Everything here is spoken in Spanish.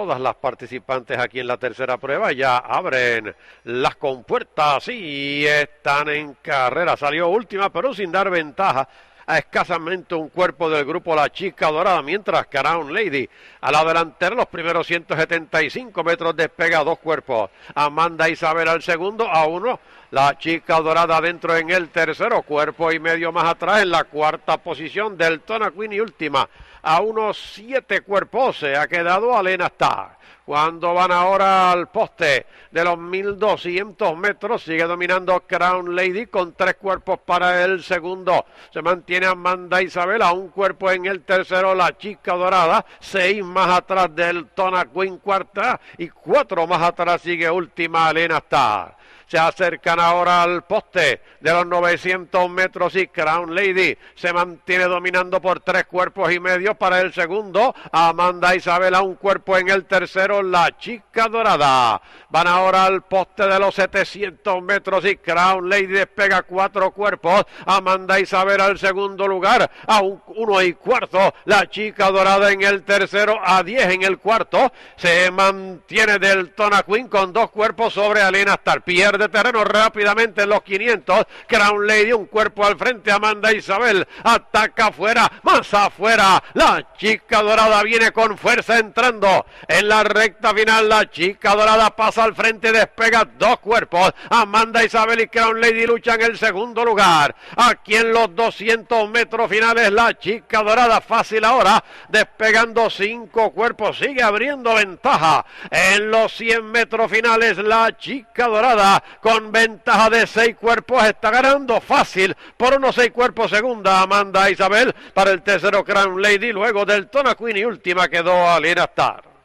todas las participantes aquí en la tercera prueba. Ya abren las compuertas y están en carrera. Salió última, pero sin dar ventaja a escasamente un cuerpo del grupo La Chica Dorada, mientras Crown Lady a la delantera, los primeros 175 metros despega 2 cuerpos. Amanda Isabel al segundo, a 1. La Chica Dorada dentro en el tercero, cuerpo y medio más atrás en la cuarta posición del Tona Queen y última a unos 7 cuerpos se ha quedado Alena Star. Cuando van ahora al poste de los 1200 metros, sigue dominando Crown Lady con 3 cuerpos para el segundo. Se mantiene Amanda Isabel a 1 cuerpo en el tercero, La Chica Dorada, 6 más atrás del Tona Queen cuarta y 4 más atrás sigue última Alena Star. Se acercan ahora al poste de los 900 metros y Crown Lady se mantiene dominando por 3 cuerpos y medio para el segundo. Amanda Isabel a 1 cuerpo en el tercero, La Chica Dorada. Van ahora al poste de los 700 metros y Crown Lady despega 4 cuerpos. Amanda Isabel al segundo lugar a 1 y cuarto. La Chica Dorada en el tercero a 10 en el cuarto. Se mantiene del Tona Queen con 2 cuerpos sobre Alena Star. Pierde terreno rápidamente en los 500. Crown Lady 1 cuerpo al frente. Amanda Isabel ataca afuera, más afuera. La Chica Dorada viene con fuerza entrando en la recta final. La Chica Dorada pasa al frente, despega 2 cuerpos. Amanda Isabel y Crown Lady luchan el segundo lugar. Aquí en los 200 metros finales, La Chica Dorada fácil ahora, despegando 5 cuerpos, sigue abriendo ventaja. En los 100 metros finales, La Chica Dorada con ventaja de 6 cuerpos está ganando fácil por unos 6 cuerpos. Segunda Amanda Isabel, para el tercero Crown Lady, luego del Tona Queen y última quedó Alena Star.